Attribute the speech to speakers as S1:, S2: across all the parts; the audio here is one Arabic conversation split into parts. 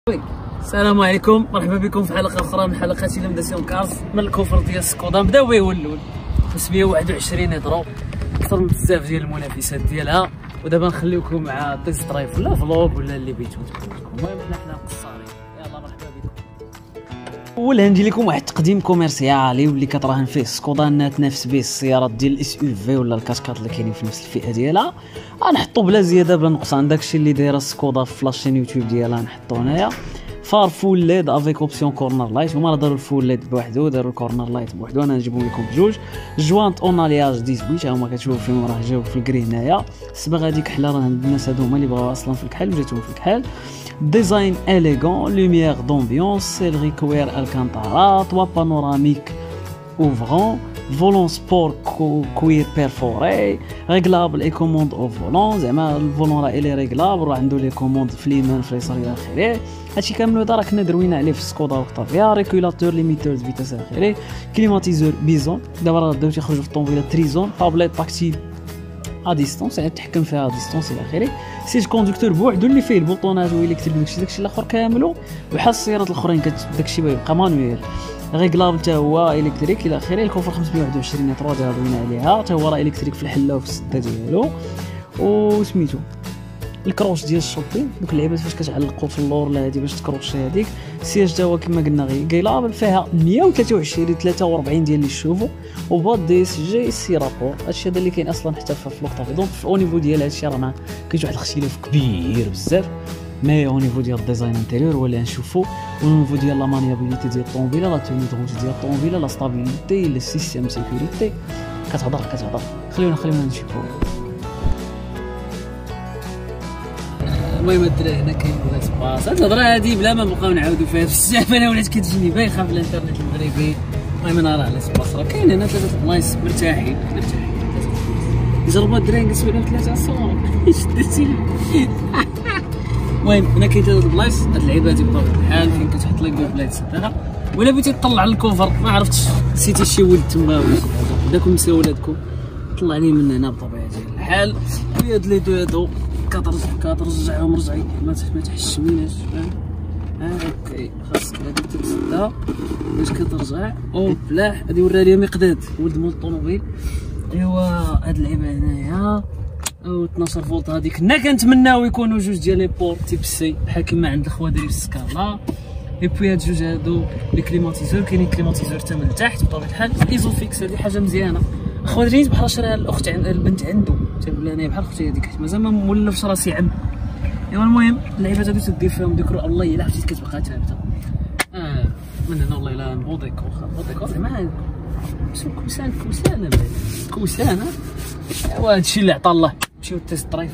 S1: السلام عليكم، مرحبا بكم في حلقه اخرى من حلقات لمداسيون كارز من الكوفر ديال سكودا. نبداو به هو الاول 521 يضرب اكثر من بزاف ديال المنافسات ديالها، ودابا نخليوكم مع تيست درايف ولا فلوغ ولا اللي بغيتو تقولوا لكم. المهم حنا قصارين، يلاه مرحبا بكم. اولا ندير لكم واحد التقديم كوميرسيالي واللي كتراهن فيه سكودا انها تنافس به السيارات ديال الاس يو في ولا الكاشكات اللي كاينين في نفس الفئه ديالها. غنحطوا بلا زياده بلا نقصان داكشي اللي دايره سكودا في لاشين يوتيوب ديالها، نحطو هنايا فار فول ليد افيك اوبسيون كورنر لايت. هما داروا الفول ليد بوحدو، داروا الكورنر لايت بوحدو، انا نجيبهم لكم بجوج. جوانت اون الياج 18 هما كتشوفوا فيهم راه جاو في الكري هنايا. الصباغه هذيك حلا، راه الناس هادو هما اللي بغاو اصلا في الكحل وجاتهم في الكحل. ديزاين اليغون، لوميير دومبيونس، سيلري كوير الكانتارا، طوا بانوراميك اوفرون، فولون سبور كوير بيرفوري، ريغلابل اي كوموند او فولون. زعما الفولون راه الي ريغلابل، راه عنده لي كوموند في اليمين في اليسار الى اخره. هادشي كامل هذا راه كنا دروينا عليه في سكودا اوكتافيا. ريكولاتور ليميتور فيتاس الى اخره. كليماتيزور بيزون، دابا راه بداو تيخرجوا في الطوموبيله تريزون. طابليت تاكتيل ا ديستونس، يعني تحكم فيها ا ديستونس الى اخره. سيج كوندكتور بوحدو اللي فيه البوطونات والكتريك داكشي الاخر كاملو، بحال السيارات الاخرين داكشي بيبقى مانويل. ريغلابل حتى هو الكتريك الى اخره. الكوفر 521 يطرو ديال هضرنا عليها، حتى هو راه الكتريك في الحله وفي السده ديالو. وسميتو الكروش ديال الشوطين، دوك اللعيبات فاش كتعلقوا في اللور لا هادي باش تكروشي هذيك. السياج حتى هو كما قلنا غيلابل، فيها 123 43 ديال اللي تشوفوا، وباط دي اس جي سي رابور. هادشي هذا اللي كاين اصلا حتى في لوكطافي. دونك في اونيفو ديال هادشي راه ما كاينش واحد الاختلاف كبير بزاف، مي او نيفو ديال الديزاين انتيريور هو اللي غنشوفو. او نيفو ديال لا مانيابيليتي ديال الطوموبيله، لا توني دروج ديال الطوموبيله، لا ستابيليتي، لا سيستيم سيكوريتي. كتهضر خليونا نشوفو. المهم الدراري هنا كاين بلاص باص. هاد الهضره هادي بلا ما نبقاو نعاودو فيها بزاف، انا ولات كتجيني بايخه في الانترنت المغربي. المهم انا راه على سباس راه كاين هنا 3 بلايص مرتاحين. جربوا الدراري نقسموا عليهم 3 الصور شديتي. المهم هنا كاين 3 بلايص. هاد اللعيبه هادي بطبيعه الحال فين كتحط لك بلايص صدقها، ولا بغيتي تطلع الكوفر ما عرفتش نسيتي شي ولد تما ولا شي حاجه، بداكم نساو ولادكم طلع لي من هنا بطبيعه الحال. وهاد لي دو هادو كترجعهم رجعي ما تحشميناش، فاهم؟ اوكي خاصك هادي تتسدها باش كترجع. او بلاح هادي ورا ليا مقداد ولد مول الطوموبيل. ايوا هاد اللعيبه هنايا او 12 فولت هذيك كنا كنتمناو يكونوا جوج ديال لي بور تيب سي بحال كيما عند الخوادري في السكالا. اي بوي هاد جوج هادو لي كليماتيزور، كاينين كليماتيزور حتى من التحت بطبيعه الحال. ايزوفيكس هادي حاجه مزيانه. الخوادري بحال شراها الاخت عند البنت عنده، تيقول لها انا بحال اختي هذيك مازال ما مولفش راسي عند. ايوا المهم اللعيبات هادو تدير فيهم ديكرو. الله الا حتى كتبقى ثابته. من هنا والله الا نبوضيك واخا نبوضيك زعما كوسان. ايوا هادشي اللي عطا الله. نمشيو تيست درايف.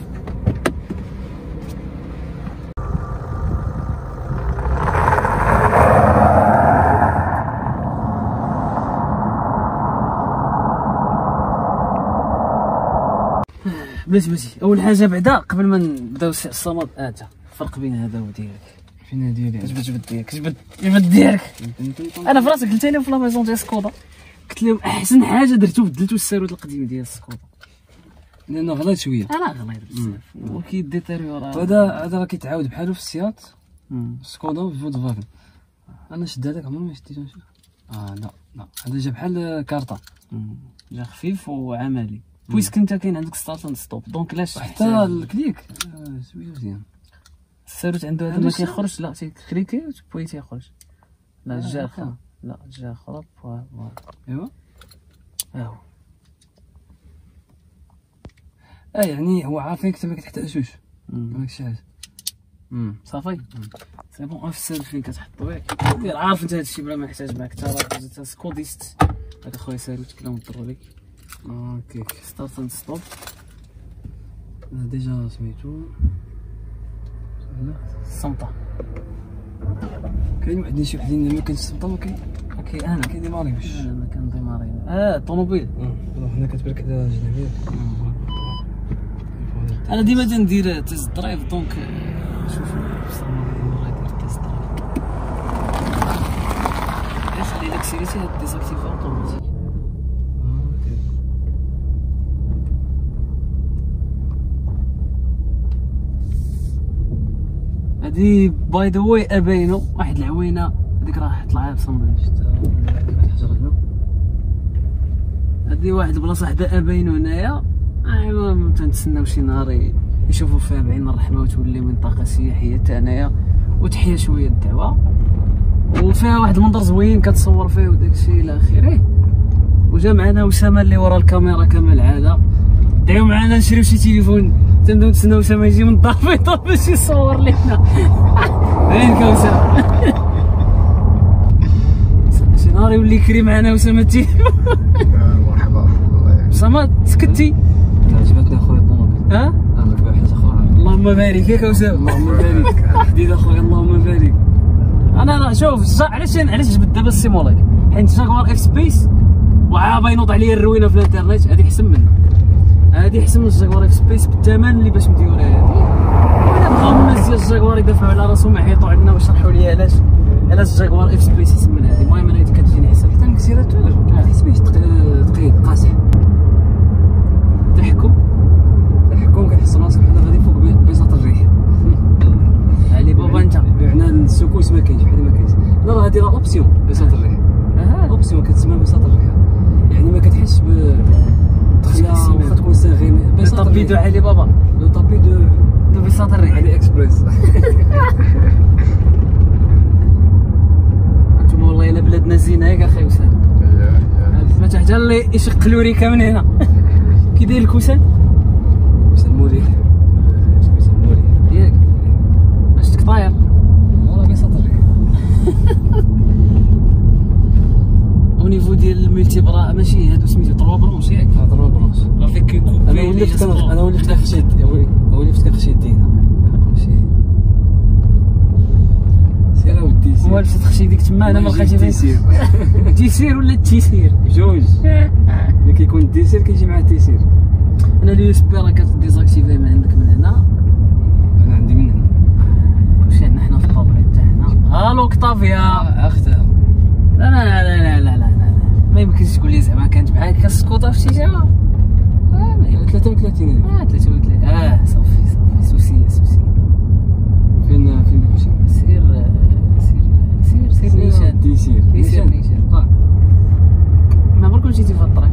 S1: بلاتي اول حاجه بعدا قبل ما نبداو الصمد هذا الفرق بين هذا وديالك. فين ديالي كتجبد ديالك. انا في راسك قلت لهم في لا ميزون ديال سكودا، قلت لهم احسن حاجه درتو بدلتو الساروت القديم ديال سكودا
S2: لانه غلط شويه.
S1: غليظ بزاف وكيديتيريور.
S2: هذا راه كيتعاود بحالو في السيات سكودا وفي فولكس فاغن. انا شد هذاك عمري ما شديته. لا هذا جا بحال كارطه،
S1: جا خفيف وعملي. بويسك انت كاين عندك ستارت اند ستوب، دونك لاش
S2: حتى الكليك شويه مزيان.
S1: الساروت عنده هذا ما كيخرجش، لا تيكليكي وتبوي تيخرج. لا جا اخرى، لا جا اخرى.
S2: ايوا
S1: هو
S2: يعني هو عارفين كنت ما كتحتاجوش داكشي علاش.
S1: صافي سي بون. في السالفه فين كتحطو ياك دير عارف انت هادشي بلا ما يحتاج معاك حتى سكوديست. هاك اخويا ساروت كلا نضرو لك.
S2: اوكي
S1: ستارت اند ستوب.
S2: انا ديجا سميتو
S1: الصمتة.
S2: كاين واحد شي وحدين ما كاينش الصمتة اوكي انا كيديماريوش.
S1: انا ما كنديماري. الطوموبيل
S2: هنا كتبان كذا جنبيه.
S1: انا ديما تندير تيست درايف. دونك شوفوا غادي تيست درايف. خلي لك سيريتي هاد ديزاكتيفا اوتوماتيك. هادي باي ذا واي ابينو واحد العوينه هذيك راه طلع بصمم هادي واحد البلاصه حدا ابينو هنايا. ايوا تنتسناو شي نهار يشوفوا فيها بعين الرحمه وتولي منطقه سياحيه حتى هنايا وتحيا شويه الدعوه وفيها واحد المنظر زوين كتصور فيه وداكشي الى اخره. وجا معنا اسامه اللي ورا الكاميرا كما العاده. دعيو معنا نشريو شي تليفون تنبداو نتسناو اسامه يجي من الدار البيضاء باش يصور لينا. عينك اسامه شي نهار يولي كريم معنا اسامه التليفون.
S3: مرحبا.
S1: اسامه سكتي
S2: عجبتني اخويا الطوموبيل.
S1: ها
S2: عندك بها حاجه اخرى؟
S1: اللهم بارك ياك اسامه.
S2: اللهم بارك. حديد اخويا اللهم بارك.
S1: انا شوف علاش جبت دابا السيمولايك حيت جاكوار اف سبيس وعا ينوض عليا الروينه في الانترنت. هذه احسن منها، هذه احسن من الجاكوار اف سبيس بالثمن اللي باش نديرو لها هذه. وانا بغاو الناس ديال الجاكوار يدافعوا على راسهم يعيطوا عندنا ويشرحوا لي علاش الجاكوار اف سبيس احسن من هذه. المهم انا هذه كتجيني احسن
S2: حتى الكسيراتور سميت تقيد قاصح
S1: تحكم
S2: كنحس راسك بحال غادي فوق بساط الريح.
S1: علي بابا انت
S2: بمعنى السكوت ما كاينش بحال ما كاينش. لا راه هادي راه اوبسيون بساط الريح. اوبسيون كتسمى بساط الريح، يعني ما كتحسش ب واخا تكون ساغي
S1: بساط الريح. طابيدو علي بابا
S2: لو طابي دو
S1: بساط الريح
S2: علي اكسبريس.
S1: انتم والله الا بلادنا زينه ياك اخي وسام. ما حتى اللي يشق لوريكا من هنا. كي داير الكوسان
S2: مريح مريح
S1: ياك اش طاير
S2: والله بساط الريح.
S1: او نيفو ديال الملتي برا ماشي هادو سميتو 3 برونش ياك.
S2: 3 برونش.
S1: راه فيك كيكوب.
S2: انا وليت كنخشي يدينا ماشي سير اودي سير.
S1: هو باش تخشي ديك تما انا ما لقيتش
S2: فين
S1: تيسير ولا التيسير
S2: بجوج. ملي كيكون التيسير كيجي مع التيسير.
S1: انا اليو اس بي راه كتديزاكتيفي من عندك من هنا.
S2: انا عندي من هنا
S1: كلشي عندنا حنا في الطابليت تاعنا. الو كطافيا
S2: اختها.
S1: لا لا لا لا لا لا ما يمكنش تقول لي زعما كانت بحال هكا السكوطه في شي جهه.
S2: 33
S1: 33 صافي سوسيه
S2: فين كلشي.
S1: سير نيشان
S2: تيسير
S1: نيشان طاح. ما عمركم جيتي في الطريق.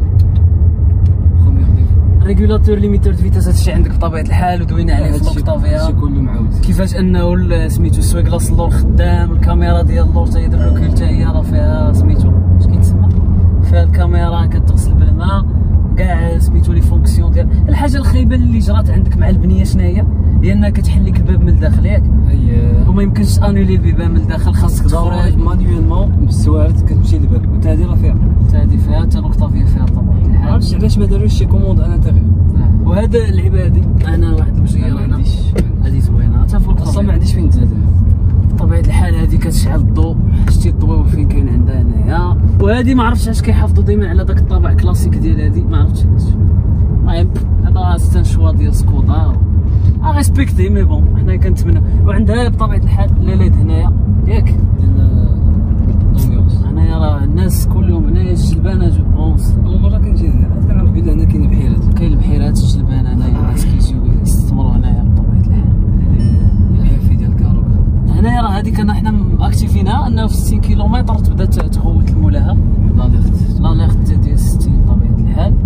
S1: ريغولاتور ليميتور دو فيتاس هادشي عندك بطبيعه الحال ودوينا عليه في لوكطافيا.
S2: هادشي كله معاود.
S1: كيفاش انه سميتو السويكلاص اللور خدام، الكاميرا ديال اللور حتى هي الروكيل حتى هي راه فيها سميتو اش كيتسمى فيها الكاميرا كتغسل بالماء كاع سميتو لي فونكسيون ديال. الحاجه الخايبه اللي جرات عندك مع البنيه شناهي هي انها كتحل لك الباب من الداخل ياك. وما يمكنش انولي البيبان من الداخل خاصك تخرج
S2: مانيوالمون بالسواعد كتمشي للباب. وتا هادي راه فيها حتى لوكطافيا فيها طبعا.
S1: ما
S2: عرفتش علاش ما داروش شي كوموند انا تاغي.
S1: وهذا اللعيبه هادي انا واحد المشكله انا هادي زوينه حتى فوق
S2: اصلا ما عنديش فين تزاد.
S1: بطبيعه الحال هادي كتشعل الضوء. شتي الضوء فين كاين عندها هنايا. وهادي ما عرفتش علاش كيحافظوا ديما على داك الطابع كلاسيك ديال هادي ما عرفتش علاش. المهم هذا ستان شوا ديال سكودا ريسبكتي مي بون حنا كنتمنى. وعندها بطبيعه الحال ليليد هنايا ياك
S2: ديال لومبيونس.
S1: هنايا راه الناس كلهم هنايا الجلبانه جو بونس.
S2: اول مره كنجي هنا كنعرف بلي هنا كاين
S1: البحيرات الجلبانه هنايا الناس كيجيو يستثمروا هنايا بطبيعه الحال.
S2: الحافي ديال كاروك
S1: هنايا راه هذيك حنا ماكتيفينها انه في 60 كيلومتر تبدا تخوت المولاها لا ليخت ديال 60 بطبيعه الحال.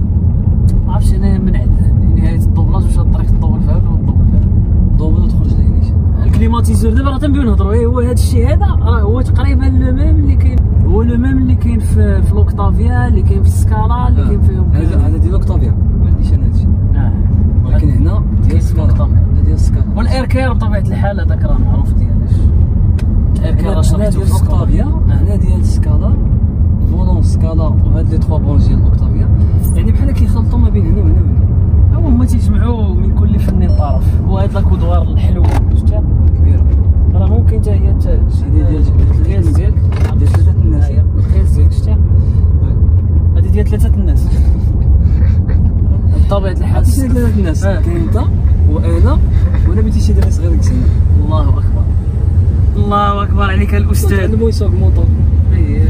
S1: عرفتش انا من نهايه الطوبلاج واش الطريق تطول فيها ولا تطول فيها
S2: دوبل تخرج لهنيش.
S1: الكليماتيزور دابا راه تنبغيو نهضروا هو هذا الشيء هذا راه هو تقريبا لو ميم اللي كاين اللي كاين في لوكطافيا اللي كاين في السكالا اللي كاين فيهم.
S2: هذا ديال لوكطافيا ما عنديش انا هادشي. ولكن هنا ديال السكالا ديال السكالا.
S1: والاير كير بطبيعه الحال هذاك راه معروف ديالاش. الاير كير راه شريتو في
S2: لوكطافيا هنا ديال السكالا فولون سكالا وهاد لي 3 برونش ديال لوكطافيا يعني بحال كيخلطوا ما بين هنا وهنا وهنا.
S1: هما تيجمعوا من كل فن طرف. وهاد لاكودوار الحلوه شفتها
S2: كبيره
S1: راه ممكن حتى هي
S2: هذه ديال
S1: القياس ديالك
S2: ديال 3 الناس.
S1: القياس ديالك شفتها هذه ديال 3 الناس بطبيعه الحال.
S2: 3 الناس كاين انت وانا بيتي شي دري صغير كسنا.
S1: الله اكبر الله اكبر عليك الاستاذ.
S2: علمو يسوق موطور.
S1: هي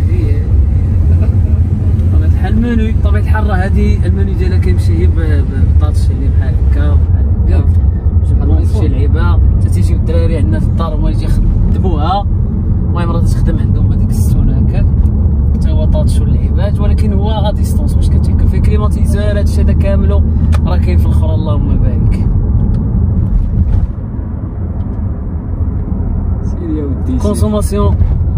S1: بطبيعه الحال المنيو بطبيعه الحال راه هذه المنيو ديالها كيمشي بالطاتش اللي بحال هكا وبحال هكا. شي لعيبه تيجيو الدراري عندنا في الدار هما يجي يخدموها. المهم راه تخدم عندهم هذيك السونه هكاك حتى هو طاطشو اللعيبات، ولكن هو غا ديستونس واش كتيكون فيه كليماتيزور هادشي هذا كاملو راه كاين في الاخر اللهم بارك.
S2: سير يا ودي
S1: كونسوماسيون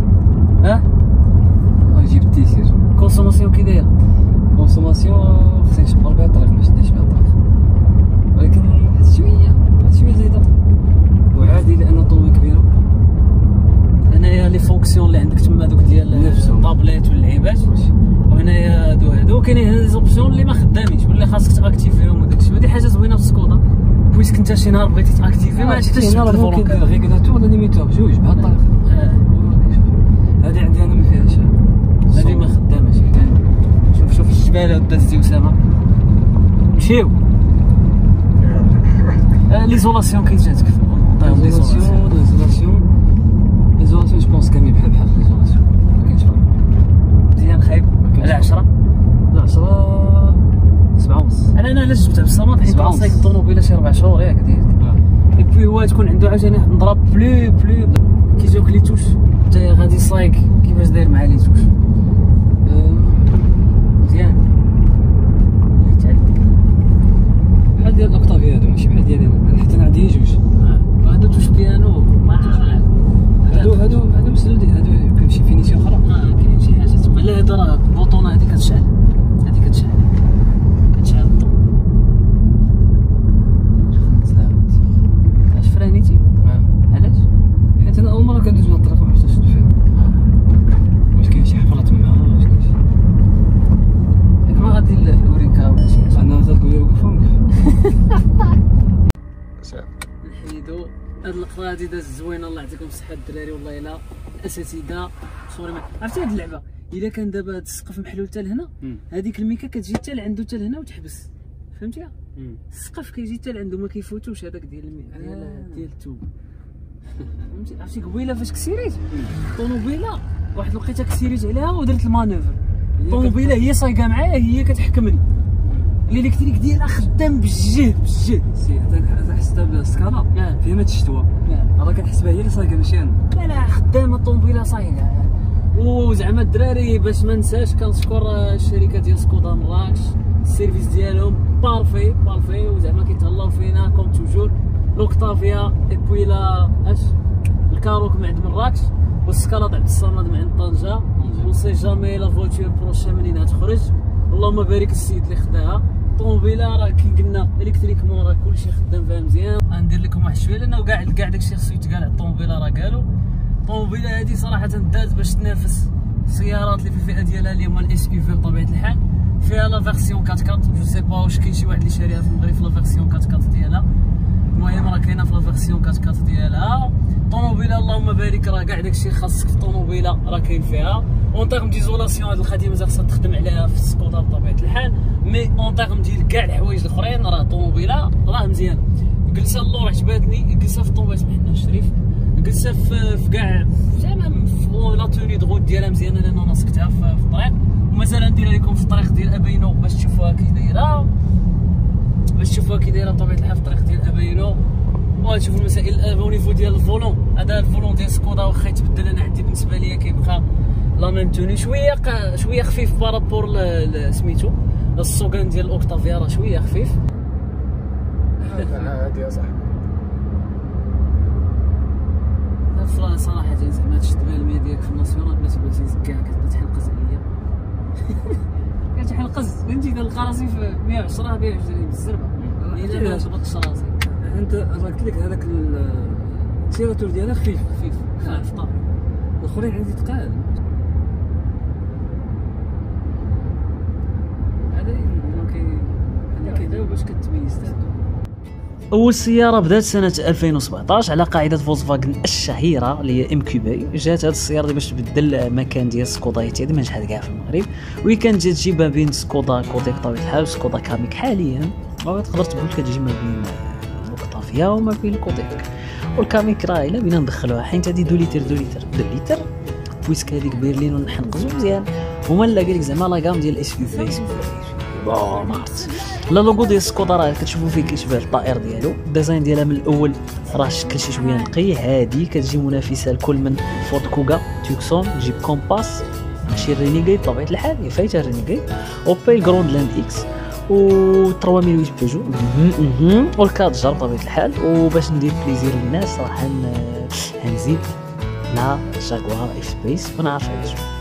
S2: جيب التيسير.
S1: كونسوماسيون كي دايره؟
S2: كونسوماسيون خصني نشبر بها الطريق ما شديش بها الطريق، ولكن واحد شويه زايده وعادي لان الطوموبيل كبيره.
S1: هنايا لي فونكسيون اللي عندك تما دوك ديال الطابليت واللعيبات، وهنايا هادو كاينين هاد ليزوبسيون اللي ما خدامينش واللي خاصك تاكتيفيهم وداكشي، وهادي حاجه زوينه في السكودا بويسك انت شي نهار بغيتي تاكتيفي ما عرفتش تشد الفولون
S2: كاين ريغولاتور ولا ليميتور بجوج بهاد الطريق. هادي عندي انا ما فيهاش،
S1: هادي ما خداماش. شوف الجبال هاو دازتي اسامه نمشيو. ليزولاسيون كي جاتك
S2: ليزولاسيون جو بونس كامل بحال ليزولاسيون ما كاينش فرق.
S1: مزيان خايب على 10
S2: لا 10 7 ونص.
S1: انا علاش جبتها بالصمت حيت راسك الطوموبيله شي 4 شهور ياك ديالك، اي بوي هو تكون عنده عاوتاني واحد نضرب بلو كيجيوك لي توش انت غادي صايك كيفاش داير مع لي توش مزيان
S2: بحال ديال الاوكتافي هادو ماشي بحال ديالي انا، حتى انا عندي جوج.
S1: هادو توش بيانو
S2: هادو مسدودين، هادو كاين شي فينيسيون اخرى.
S1: كاين شي حاجه تما. لا هادو راه البوطونه هادي كتشعل كتشعل الضو. علاش فرانيتي؟ علاش؟
S2: حيت انا اول مره كندوز من الطريق ما عرفتش نشد فيها. واش كاين شي حفره تما واش كاين شي؟
S1: ياك ما غادي لوريكا ولا شي حاجه؟
S2: انا غتقول لي وقف ونقف.
S1: نحيدو هاد اللقطه هادي دازت زوينه الله يعطيكم الصحه الدراري والله الا الاساتذه صوري. عرفتي هاد اللعبه الا كان دابا هاد السقف محلول حتى لهنا هذيك الميكا كتجي حتى لعندو حتى لهنا وتحبس، فهمتيها؟ السقف كيجي حتى لعندو ما كيفوتوش هذاك ديال التوب. فهمتي؟ عرفتي قبيله فاش كسيريت الطوموبيله واحد الوقيته كسيريت عليها ودرت المانوفر، الطوموبيله هي صايقه معايا هي كتحكمني، الالكتريك ديالها خدام بالجهد
S2: سي هذا حسيتها بالسكالا فيها ما تشتوى راه كنحسبها هي اللي صايقه ماشي انا.
S1: لا خدامه الطوموبيله صايقه. وزعما الدراري باش ما نساش كنشكر الشركه ديال سكودا مراكش، السيرفيس ديالهم بارفي وزعما كيتهلاو فينا كوم توجور. لوكتافيا ايبوي لا الكاروك من عند مراكش والسكالا عند الصمد من عند طنجه. وسي جامي لا فوتور بروشين منين تخرج. اللهم بارك السيد اللي خداها. الطوموبيله راه كي قلنا الكتريكمون راه كلشي خدام فيها مزيان. غندير لكم واحد شويه لانه كاع داكشي خصو يتقال على الطوموبيله راه قالوا. الطوموبيله هادي صراحه دات باش تنافس السيارات اللي في الفئه ديالها اللي هما الاس يو في بطبيعه الحال. فيها لا فيرسيون 4 جو سي با واش كاين شي واحد اللي شاريها في المغرب في لا فيرسيون 4 ديالها. المهم راه كاينه في لا فيرسيون 4 ديالها. الطوموبيله اللهم بارك راه كاع داكشي خاصك في الطوموبيله راه كاين فيها. اون تيرم ديزولاسيون هاد الخدمه مازال خاصها تخدم عليها في السكودا بطبيعه الحال، مي اون تيرم ديال كاع الحوايج الاخرين راه الطوموبيله راه مزيان. جلسه اللور عجباتني، جلسه في الطوموبيل سمحنا الشريف، جلسه في كاع زعما في لا توني دغوت ديالها مزيانه لان انا سكتها في الطريق. ومازال نديرها لكم في الطريق ديال ابينو باش تشوفوها كي دايره، بطبيعه الحال في الطريق ديال ابينو. وغنشوفوا المسائل او نيفو ديال الفولون. هذا الفولون ديال سكودا واخا يتبدل انا عندي بالنسبه ليا كيبقى لا ميم توني، شويه خفيف بارابور سميتو السوغان ديال الاوكتافيا راه شويه خفيف.
S3: هادي يا صاحبي
S1: صراحه زعما تشد بها المية ديالك في الناسيونال بلا تبغي تزكاها كتبدا تحلقز عليا كتحلقز فهمتي. كنلقى راسي في 110 120 بالزربه الا ما جبطتش راسي.
S2: انت قلت لك هذاك السيراتور ديالها خفيف
S1: في طابع
S2: الاخرين عندي ثقال.
S1: هذا كيداو باش كتميز. اول سياره بدات سنه 2017 على قاعده فولكسفاغن الشهيره اللي هي ام كيو بي. جات هذه السياره باش تبدل مكان ديال سكودا هادي ما نجحت كاع في المغرب، وهي كانت جات تجي ما بين سكودا كوديك بطبيعه الحال وسكودا كاميك حاليا، وتقدر تقول كتجي ما بين الاوكتافيا وما بين الكوديك. والكاميك راه الا بينا ندخلوها حيت هادي 2 لتر بويسك هذيك بيرلين ونحنقزو مزيان. هما لا قال لك زعما لا كام ديال الاس يو في ما عرفت. لا لوغو ديال سكودا راه كتشوفوا فيه كيشبه الطائر ديالو، الديزاين ديالها من الاول راه الشكل شي شويه نقي هادي. كتجي منافسه لكل من فورد كوغا، توكسون، جيب كومباس، ماشي الرينيغي بطبيعه الحال، هي فايته الرينيغي، اوبيل جروند لاند اكس و 3008 بيجو والكادجر بطبيعه الحال. وباش ندير بليزير للناس راح هنزيد لا جاكوار اف سبيس ونعرف علاش.